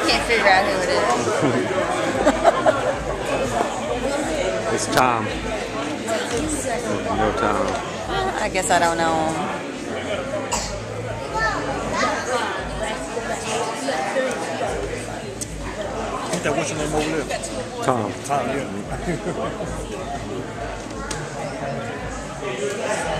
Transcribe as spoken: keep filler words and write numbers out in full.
can't figure out who it is. It's Tom. No Tom. I guess I don't know him. Ain't that what's your name over there? Tom. Tom, yeah.